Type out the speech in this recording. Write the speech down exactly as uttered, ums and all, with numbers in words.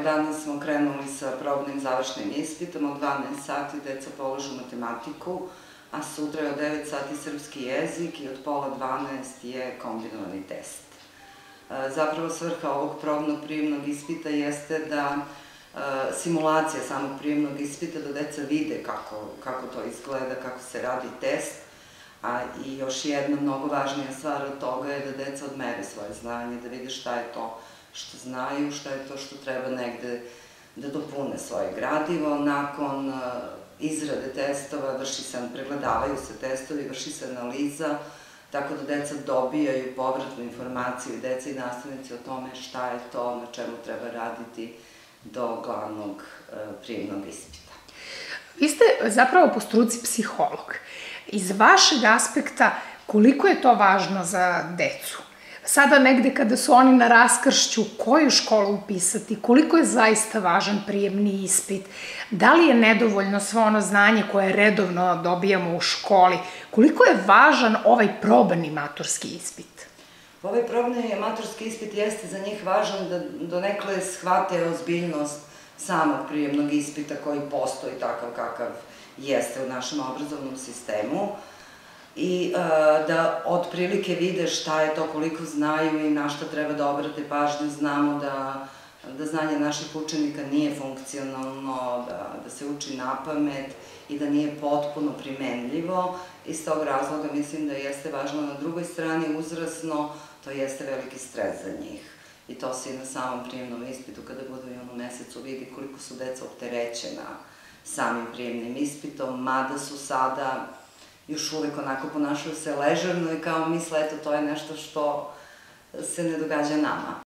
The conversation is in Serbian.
danas smo krenuli sa probnim završnim ispitom, od dvanaest sati deca polažu matematiku, a sutra je od devet sati srpski jezik i od pola dvanaest je kombinovani test. Zapravo svrha ovog probnog prijemnog ispita jeste da simulacija samog prijemnog ispita, da deca vide kako to izgleda, kako se radi test, a i još jedna mnogo važnija stvar od toga je da deca odmere svoje znanje, da vide šta je to što znaju, šta je to što treba negde da dopune svoje gradivo. Nakon izrade testova pregledavaju se testovi, vrši se analiza, tako da deca dobijaju povratnu informaciju i deca i nastavnici o tome šta je to na čemu treba raditi do glavnog prijemnog ispita. Vi ste zapravo po struci psiholog. Iz vašeg aspekta, koliko je to važno za decu? Sada negde kada su oni na raskršću, koju školu upisati, koliko je zaista važan prijemni ispit, da li je nedovoljno svo ono znanje koje redovno dobijamo u školi, koliko je važan ovaj probni maturski ispit? Ovaj probni maturski ispit jeste za njih važan da donekle shvate ozbiljnost samog prijemnog ispita koji postoji takav kakav jeste u našem obrazovnom sistemu i da otprilike vide šta je to, koliko znaju i na šta treba da obrate pažnju. Znamo da znanje naših učenika nije funkcionalno, da se uči napamet i da nije potpuno primenljivo. Iz tog razloga mislim da jeste važno. Na drugoj strani uzrasno, to jeste veliki stres za njih. I to se i na samom prijemnom ispitu, kada budu i ono mesecu, vidi koliko su deca opterećena samim prijemnim ispitom, mada su sada još uvek onako ponašaju se ležerno i kao misle, eto, to je nešto što se ne događa nama.